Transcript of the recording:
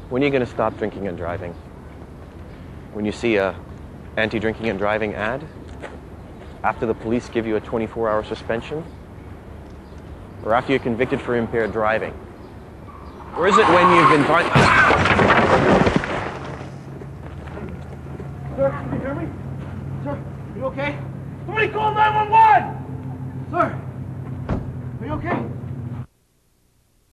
When are you going to stop drinking and driving? When you see a anti-drinking and driving ad? After the police give you a 24-hour suspension? Or after you're convicted for impaired driving? Or is it when you've been fined? Sir, can you hear me? Sir, are you okay? Somebody call 911! Sir, are you okay?